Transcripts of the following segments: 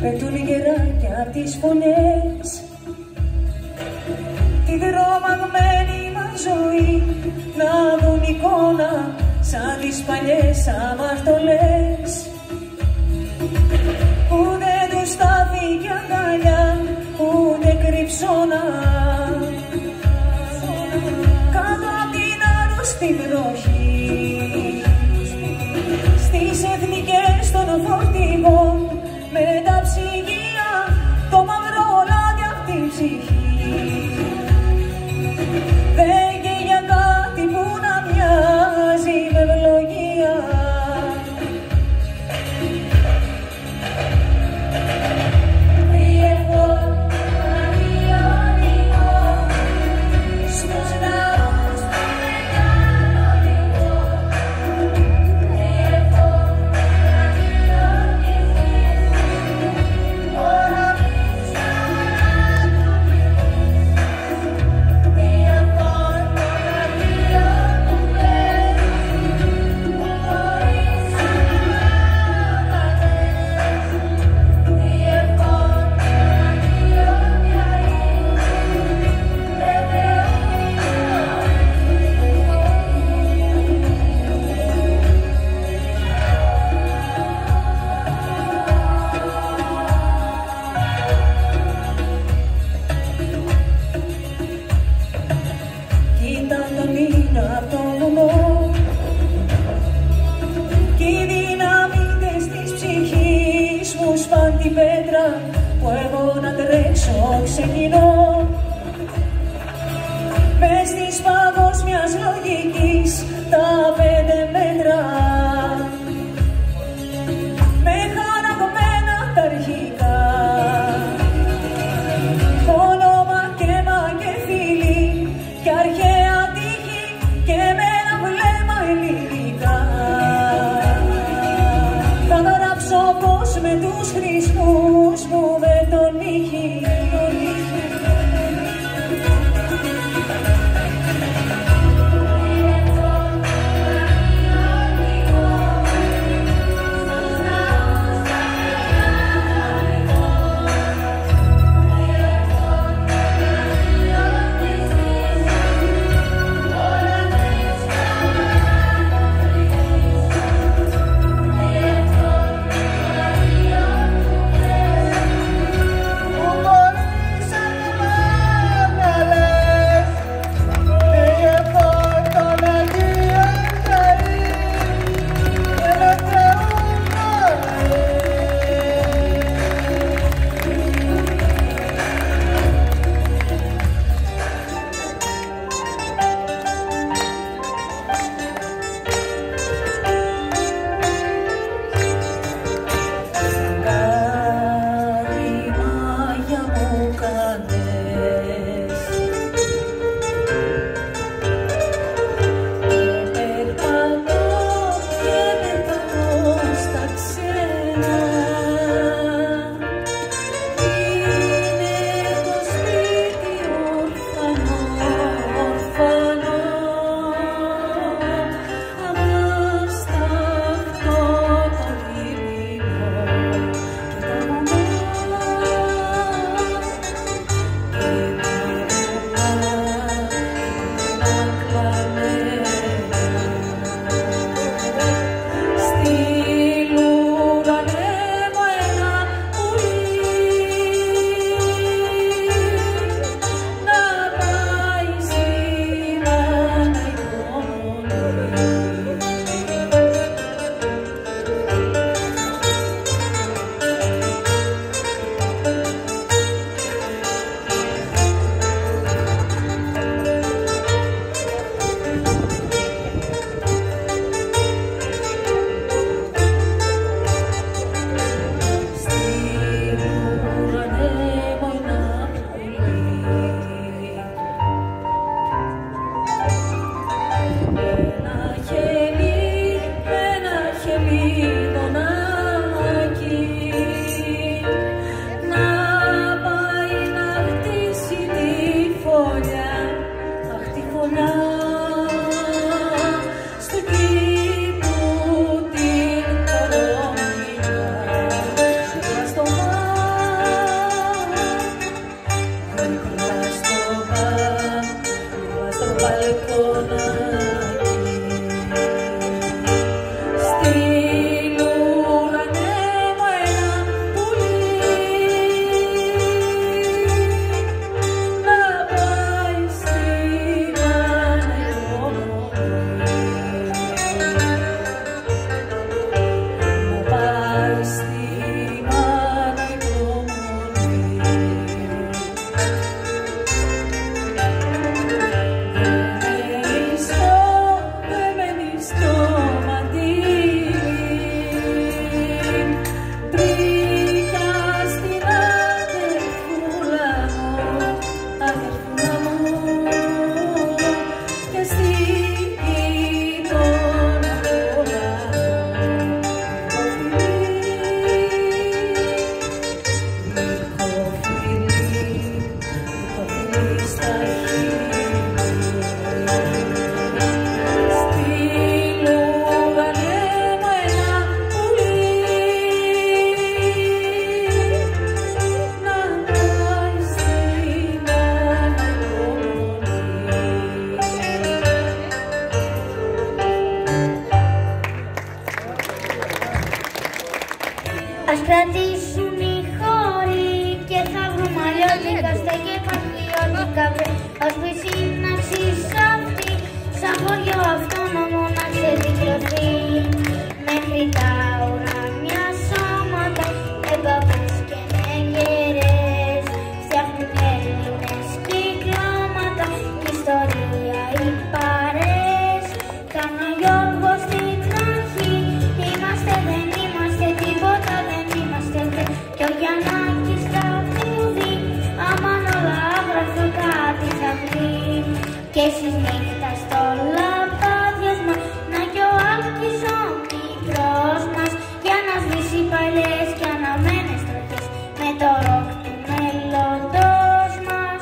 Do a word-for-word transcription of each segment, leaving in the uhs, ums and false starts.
πετούν γεράκια απ' τις φωνές, τη δρομαγμένη μας ζωή να δουν εικόνα σαν τις παλιές αμαρτωλές, που δεν τους στάθηκε αγκαλιά ούτε κρυψώνα, κάτω απ' την άρρωστη βροχή, στις εθνικές των φορτηγών, με τα ψυγεία το μαύρο λάδι απ' την ψυχή. Δεν και για κάτι που να μοιάζει με ευλογία, απ' το βουνό κι οι δυναμίτες της ψυχής μου σπάν την πέτρα που εγώ να τρέξω ξεκινώ, μες της παγκόσμιας λογικής τα πέντε μέτρα, με χαραγμένα τα αρχικά, όνομα και μα και φίλοι κι αρχαία τύχη και με ένα βλέμμα ελληνικά. Θα γράψω πως με τους χρησμούς μου με τον ήχη, Ας κρατήσουν οι χώροι και θα βρούμε αλλιώτικα στα και πατριώτικα βρε. Ας πει σύναξης αυτή, σαν χωριό αυτόνομο να ξεδικαιωθεί. Μέχρι τα ουράνια σώματα, με παππούς και με γερές, φτιάχνουν Έλληνες κυκλώματα κι ιστορία οι παρές. Κάνω Γιώργο στην αρχή, είμαστε δεν είμαστε τίποτα, δεν είμαστε δε. Κι ο Γιαννάκης τραγούδι, άμα όλα άγραφε κάτι θα βρει. Κι εσείς νύχτα στο λαμπάδιασμα, να κι ο Άλκης ο μικρός μας, για να σβήσει παλιές κι αναμένες τροχές με το ροκ του μέλλοντος μας.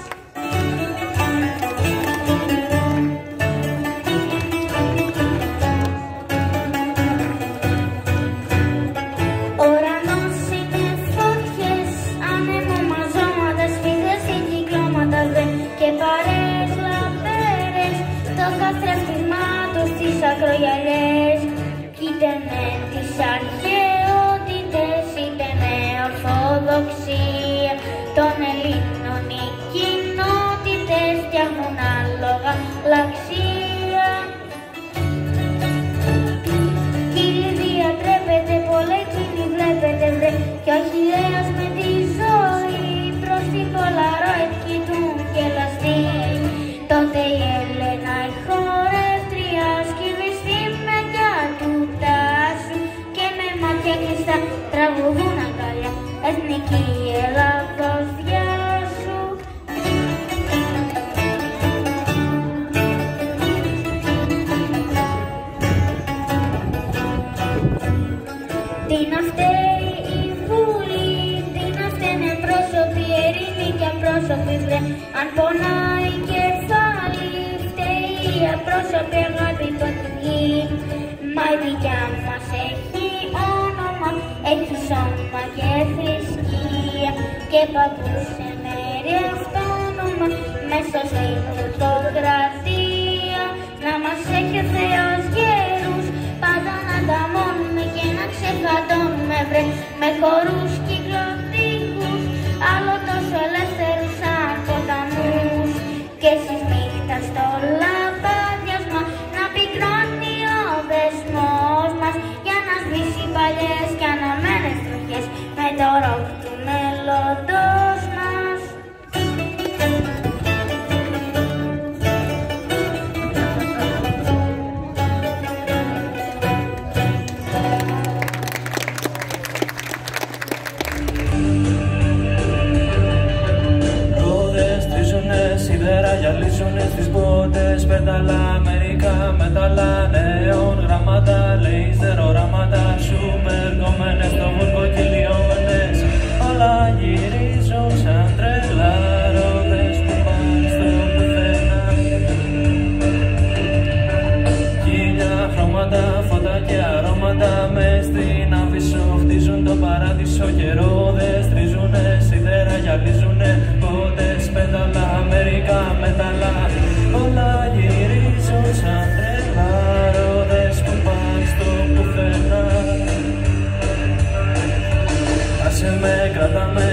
Ο ουρανός είναι φωτιές, άνεμο μαζώματα, σφίγγες και κυκλώματα δε και παρές λαμπέρες, το καθρέφτισμα τους στις ακρογιαλιές. Ήτανε τις αρχαιότητες, ήτανε ορθοδοξία των Ελλήνων οι κοινότητες, φτιάχνουν άλογα λαξία. Κύριε διατρέπετε, πολλά εκείνη βλέπετε βρε, κι ο Αχιλλέας με τη ζωή προς την Πολαρόιτ κοιτούν και λαστεί. Τότε η Έλενα η χορεύτρια σκύβει στη μεριά του τάσου και με μάτια κλειστά τραγουδούν αγκαλιά εθνική Ελλάδος διά σου. Τι να φταίει η Βουλή, τι να φταίνε πρόσωποι, ερήμοι και απρόσωποι βρε. Αν πονάει κεφάλι, φταίει η απρόσωπη αγάπη του τη γη. Μα η δικιά μας έχει όνομα, έχει σώμα και θρησκεία και παππούς σε μέρη αυτόνομα, μέσα στην πρωτοκρατία. Να μας έχει ο Θεός γέρους, πάντα να ανταμώνουμε και να ξεχατώνουμε βρε, με χορούς κυκλωτικούς, άλλο τόσο ελεύθερους σαν ποταμούς. Και εσείς νύχτα στο λαμπάδιασμα, να πικρώνει ο δεσμός μας, για να σβήσει παλιές και αναμένες τροχές με το ροκ του μέλλοντος μας. Σίδερα γυαλίζουνε στις πότες, πέταλα Αμερικά, μέταλλα νέων γραμμάτα, λέιζερ οράματα, σούπερ κομμένες στο βούρκο και λιώμενες. Όλα γυρίζουν σαν τρελά, ρόδες που πάνε στο πουθενά. Χίλια χρώματα, φώτα και αρώματα, μες στην Άμφισσο χτίζουν το παράδεισο και ρόδες τρίζουνε, σίδερα γυαλίζουνε πότες, πέταλα Αμερικά, μέταλλα. Όλα γυρίζουν σαν τρελά, ρόδες που πάνε στο πουθενά. Άσε με, κρατάμε